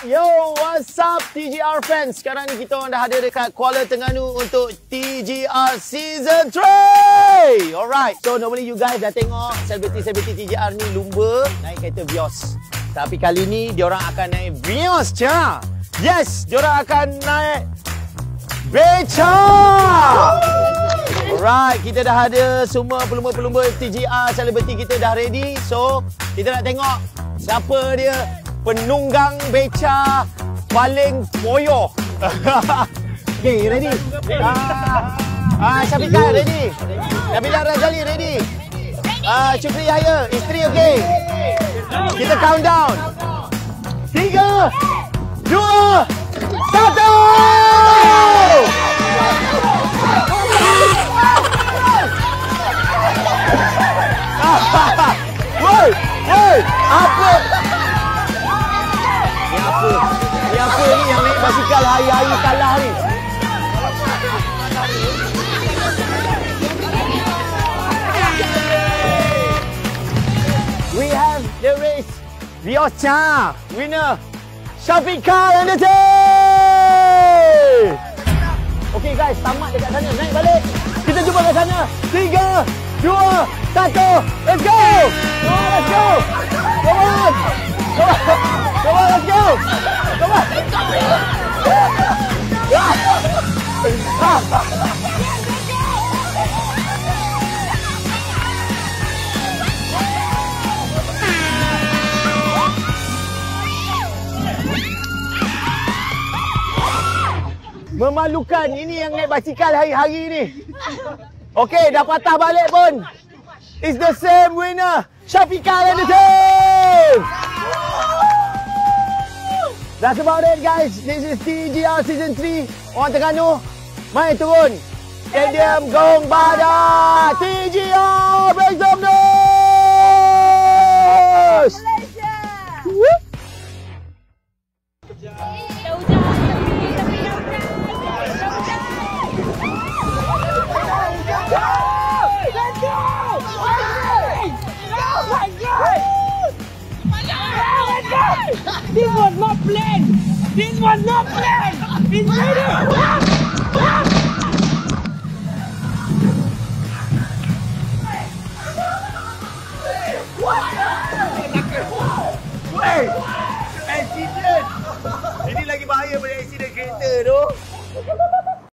Yo, what's up TGR fans? Sekarang ni kita orang dah ada dekat Kuala Terengganu untuk TGR Season 3. Alright, so normally you guys dah tengok selebriti-selebriti TGR ni lumba naik kereta Vios. Tapi kali ni diorang akan naik Vios je. Yes, diorang akan naik beca. Alright, kita dah ada semua pelumba-pelumba TGR selebriti kita dah ready. So, kita nak tengok siapa dia penunggang beca paling poyo. Okay, ready? Syafiqah ready? Nabila Razali ready? Syukri Yahya, isteri okay? Kita countdown. 3, 2, 1. Woi, woi, apa? Ni apa ni yang naik basikal hari-hari kalah ni? We have the race Vios Cha winner Syafiqah and the team. Okay guys, tamat dekat sana, naik balik. Kita jumpa kat sana. 3, 2, 1, let's go! Come on, let's go! Come on! Come on! Come on, let's go! Come on! Memalukan, ini yang naik basikal hari-hari ni. Okey, dah patah balik pun. It's the same winner, Syafiqah and the team. That's about it guys. This is TGR Season 3. Orang Terengganu, main turun. Stadium Gong Badak. TGR, make some noise. This was not planned! This was not planned! It's ready!